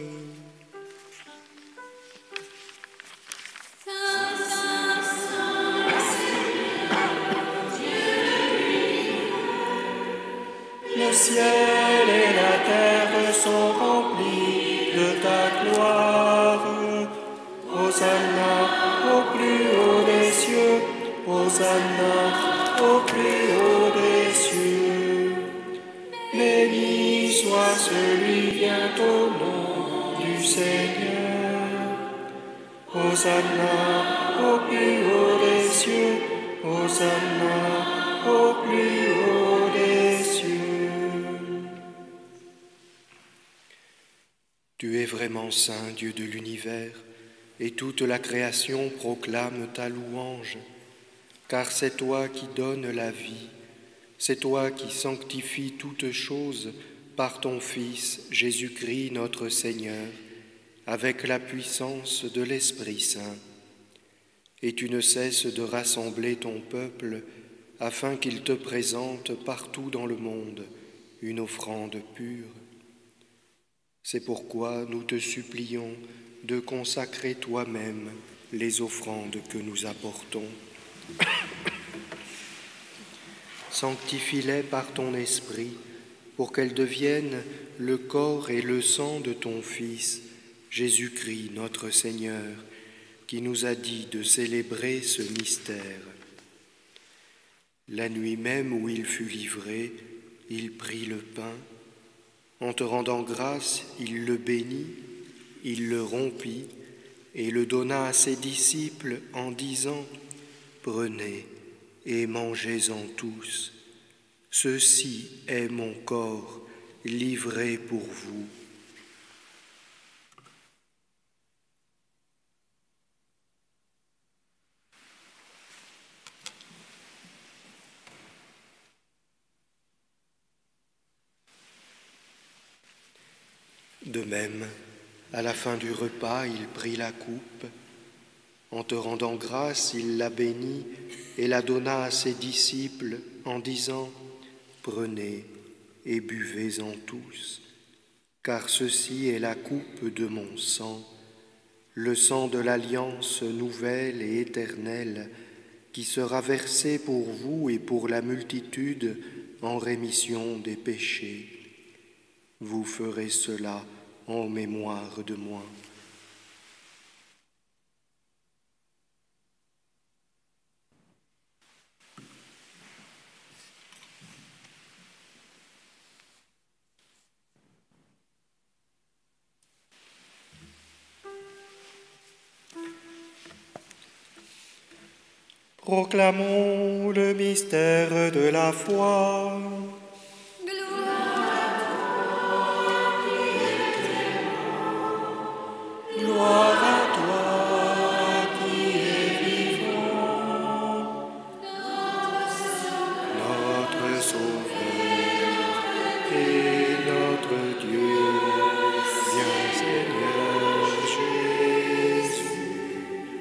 D: Saint, Saint, Saint, Seigneur, Dieu de l'univers.
A: Le ciel et la terre sont remplis de ta gloire. Hosanna au plus haut des cieux, Hosanna au plus haut des cieux. Béni soit celui qui vient au nom du Seigneur. Hosanna au plus haut des cieux, Hosanna au plus haut des cieux. Tu es vraiment saint, Dieu de l'univers, et toute la création proclame ta louange, car c'est toi qui donnes la vie, c'est toi qui sanctifies toutes choses par ton Fils Jésus-Christ notre Seigneur, avec la puissance de l'Esprit Saint. Et tu ne cesses de rassembler ton peuple afin qu'il te présente partout dans le monde une offrande pure. C'est pourquoi nous te supplions de consacrer toi-même les offrandes que nous apportons. Sanctifie-les par ton esprit, pour qu'elles deviennent le corps et le sang de ton Fils, Jésus-Christ notre Seigneur, qui nous a dit de célébrer ce mystère. La nuit même où il fut livré, il prit le pain. En te rendant grâce, il le bénit, il le rompit et le donna à ses disciples en disant : « Prenez et mangez-en tous. Ceci est mon corps livré pour vous. » De même, à la fin du repas, il prit la coupe. En te rendant grâce, il la bénit et la donna à ses disciples en disant : « Prenez et buvez-en tous, car ceci est la coupe de mon sang, le sang de l'alliance nouvelle et éternelle, qui sera versé pour vous et pour la multitude en rémission des péchés. Vous ferez cela en mémoire de moi. » Proclamons le mystère de la foi. Gloire à toi qui es vivant, notre Sauveur et notre Dieu, viens Seigneur Jésus.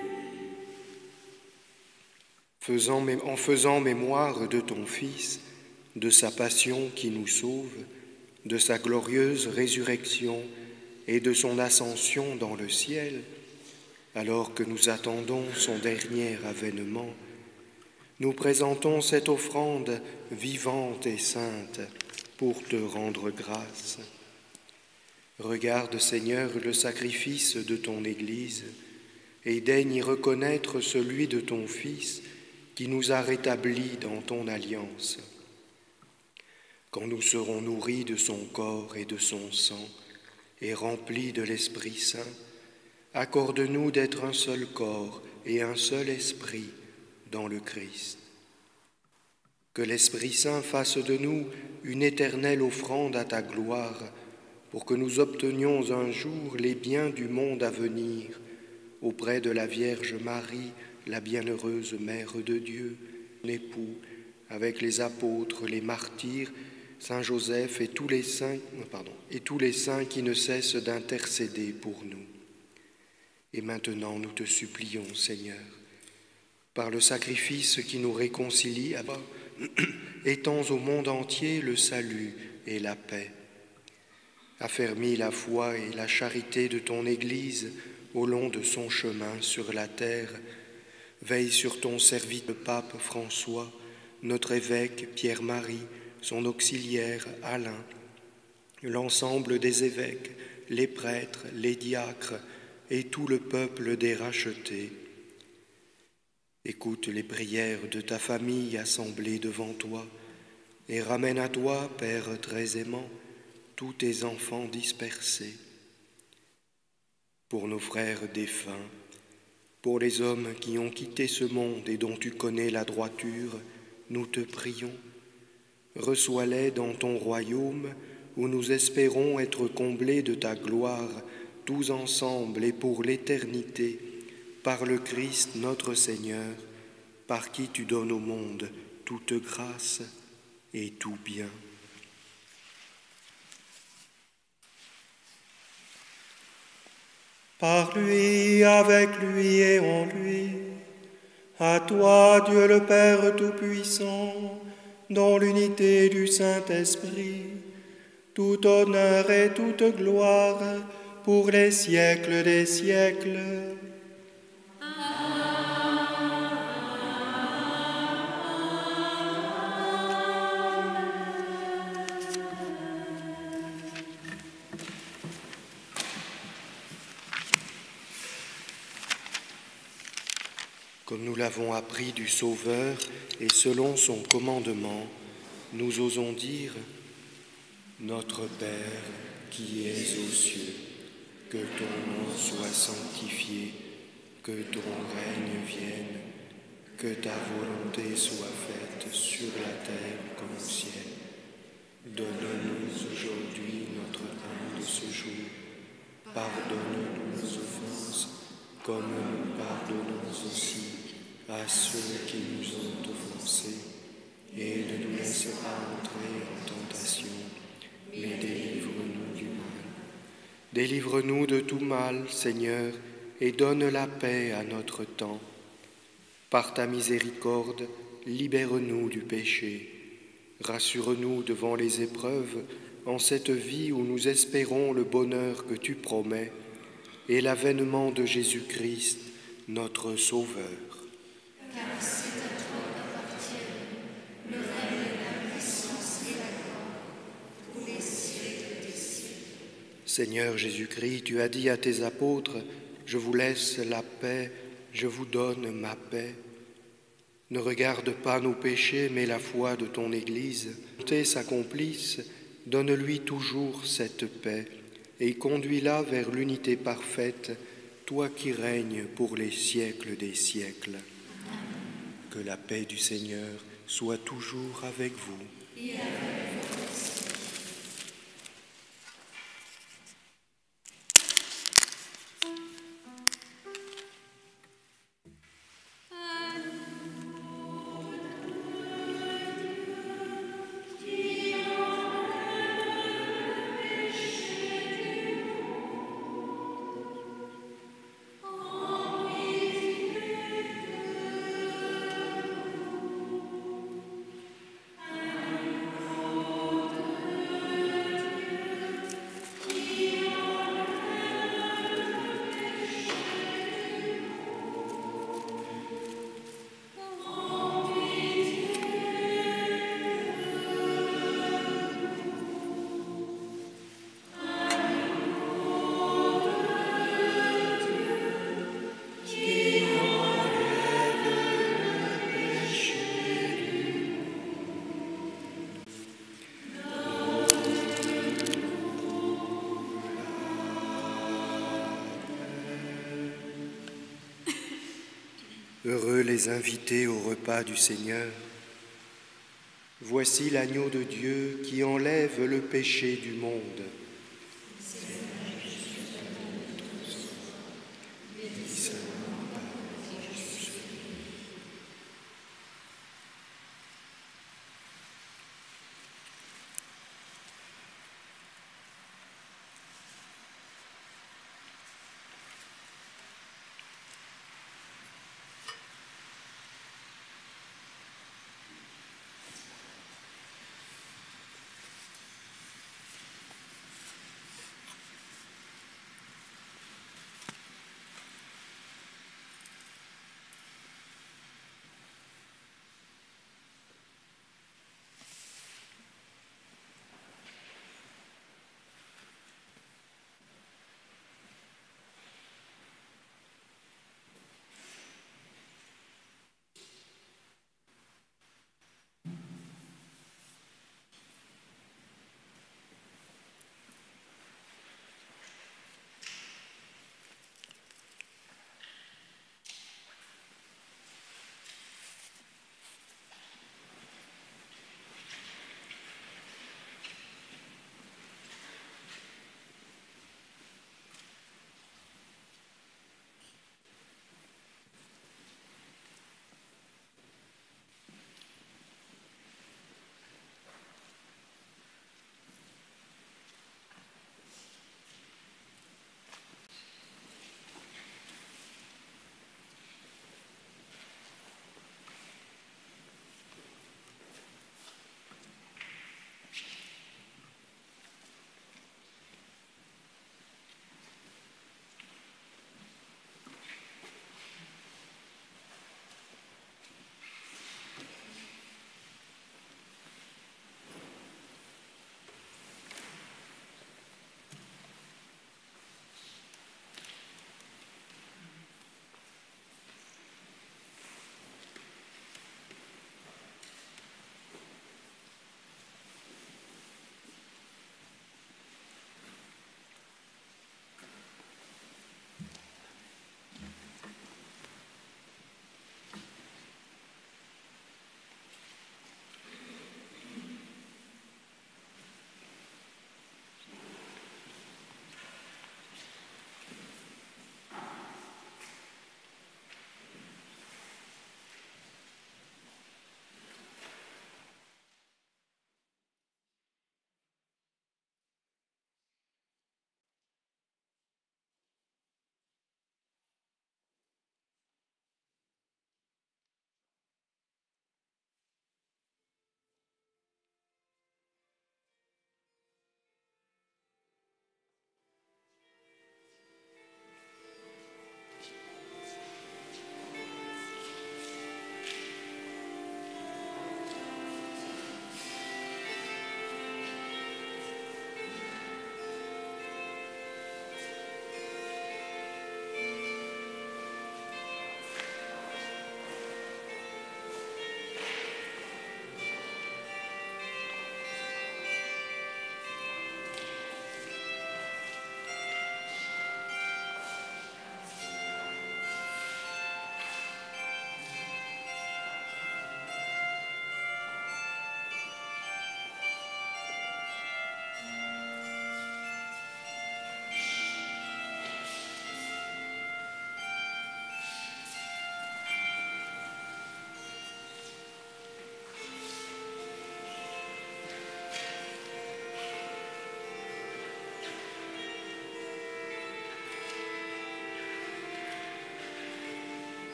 A: Faisant, en faisant mémoire de ton Fils, de sa passion qui nous sauve, de sa glorieuse résurrection, et de son ascension dans le ciel, alors que nous attendons son dernier avènement, nous présentons cette offrande vivante et sainte pour te rendre grâce. Regarde, Seigneur, le sacrifice de ton Église et daigne y reconnaître celui de ton Fils qui nous a rétablis dans ton alliance. Quand nous serons nourris de son corps et de son sang, et remplis de l'Esprit Saint, accorde-nous d'être un seul corps et un seul esprit dans le Christ. Que l'Esprit Saint fasse de nous une éternelle offrande à ta gloire, pour que nous obtenions un jour les biens du monde à venir, auprès de la Vierge Marie, la bienheureuse Mère de Dieu, l'époux, avec les apôtres, les martyrs, Saint Joseph et tous les saints, pardon, et tous les saints qui ne cessent d'intercéder pour nous. Et maintenant, nous te supplions, Seigneur, par le sacrifice qui nous réconcilie à toi, étends au monde entier le salut et la paix. Affermis la foi et la charité de ton Église au long de son chemin sur la terre. Veille sur ton serviteur pape François, notre évêque Pierre-Marie, son auxiliaire Alain, l'ensemble des évêques, les prêtres, les diacres et tout le peuple des rachetés. Écoute les prières de ta famille assemblée devant toi et ramène à toi, Père très aimant, tous tes enfants dispersés. Pour nos frères défunts, pour les hommes qui ont quitté ce monde et dont tu connais la droiture, nous te prions. Reçois-les dans ton royaume où nous espérons être comblés de ta gloire, tous ensemble et pour l'éternité, par le Christ notre Seigneur, par qui tu donnes au monde toute grâce et tout bien. Par lui, avec lui et en lui, à toi, Dieu le Père Tout-Puissant, dans l'unité du Saint-Esprit, tout honneur et toute gloire pour les siècles des siècles. Comme nous l'avons appris du Sauveur et selon son commandement, nous osons dire « Notre Père qui es aux cieux, que ton nom soit sanctifié, que ton règne vienne, que ta volonté soit faite sur la terre comme au ciel. Donne-nous aujourd'hui notre pain de ce jour. Pardonne-nous nos offenses, comme nous pardonnons aussi à ceux qui nous ont offensés, et ne nous laisse pas entrer en tentation, mais délivre-nous du mal. Délivre-nous de tout mal, Seigneur, et donne la paix à notre temps. Par ta miséricorde, libère-nous du péché. Rassure-nous devant les épreuves, en cette vie où nous espérons le bonheur que tu promets, et l'avènement de Jésus-Christ, notre Sauveur.
G: Car c'est à toi qu'appartiennent le règne, la puissance et la gloire pour les siècles des siècles.
A: Seigneur Jésus-Christ, tu as dit à tes apôtres, « Je vous laisse la paix, je vous donne ma paix ». Ne regarde pas nos péchés, mais la foi de ton Église. Que s'accomplisse, donne-lui toujours cette paix, et conduis-la vers l'unité parfaite, toi qui règnes pour les siècles des siècles. Que la paix du Seigneur soit toujours avec vous.
G: Et avec vous.
A: Heureux les invités au repas du Seigneur. Voici l'agneau de Dieu qui enlève le péché du monde.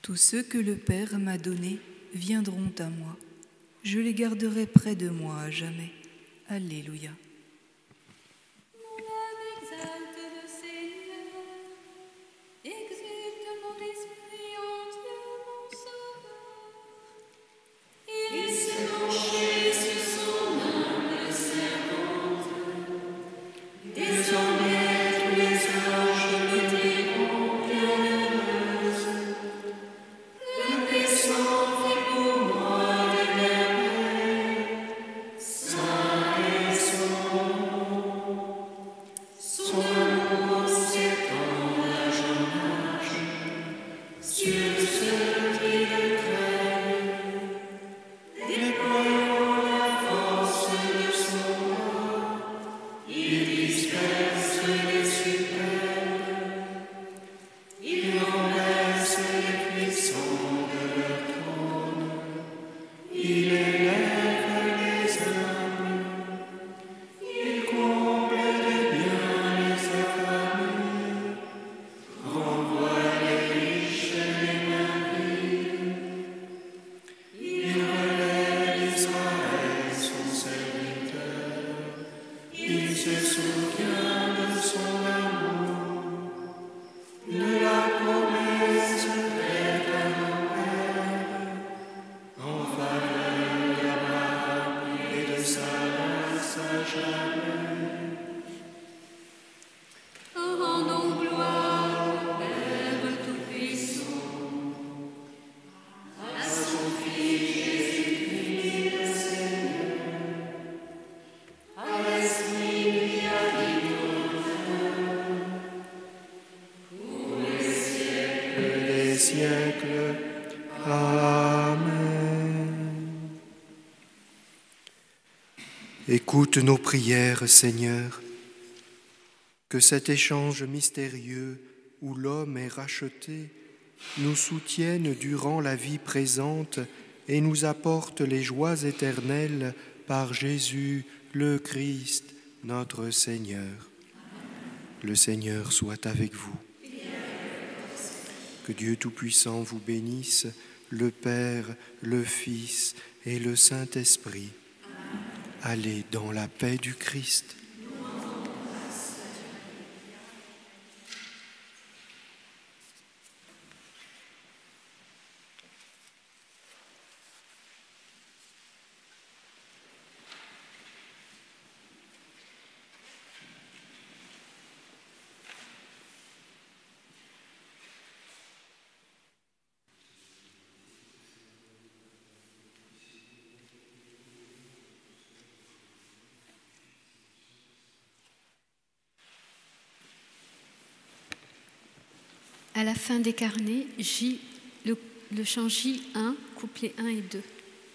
B: Tous ceux que le Père m'a donnés viendront à moi. Je les garderai près de moi à jamais. Alléluia.
D: Mon âme exalte le Seigneur, exulte mon esprit en Dieu, mon Sauveur. Il s'est penché sur son humble servante. Désormais tous les anges me diront bienheureuse. Le puissant fait pour moi des merveilles. Saint est son nom. Son amour s'étend d'âge en âge sur ceux qui le craignent. Déployant la force de son bras, il disperse les superbes. Il renverse les puissants de leur trône. Il élève les hommes. Il comble de biens les affamés. Renvoie les riches et les mains vides. Il relève Israël, son serviteur. Il se souvient de son amour, de la promesse faite à nos pères, en faveur d'Abraham et de sa race à jamais. Rendons gloire au Père Tout-Puissant, à son Fils Jésus-Christ le Seigneur, à l'Esprit qui habite au cœur, pour les siècles
A: des siècles. Amen. Écoute nos prières, Seigneur, que cet échange mystérieux où l'homme est racheté nous soutienne durant la vie présente et nous apporte les joies éternelles par Jésus le Christ, notre Seigneur. Le Seigneur soit avec vous. Que Dieu Tout-Puissant vous bénisse, le Père, le Fils et le Saint-Esprit. Allez dans la paix du Christ.
E: À la fin des carnets, J, le, le chant J un, couplets un et deux.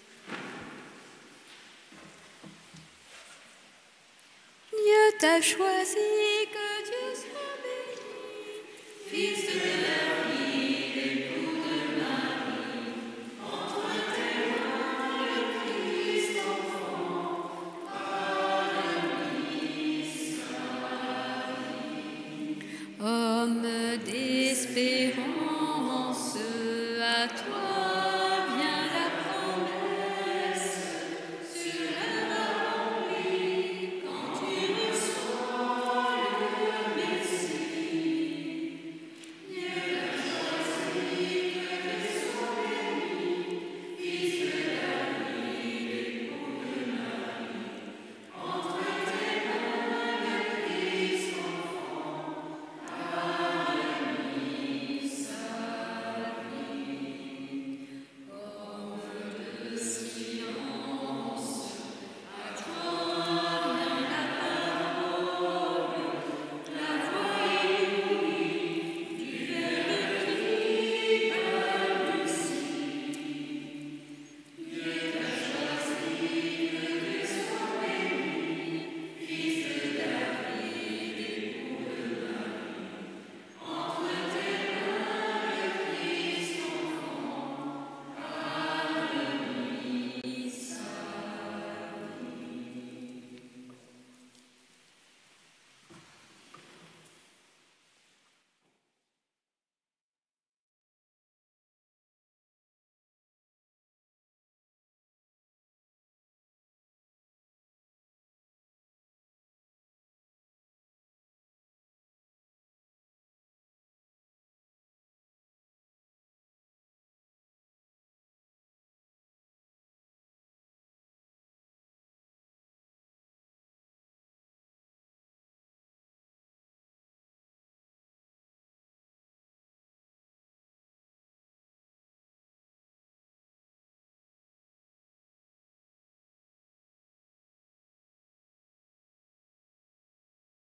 D: Dieu t'a choisi, que Dieu soit béni, Fils de la vie, époux de Marie, en toi tellement le Christ enfant, a mis sa vie. Homme d'espérance, à toi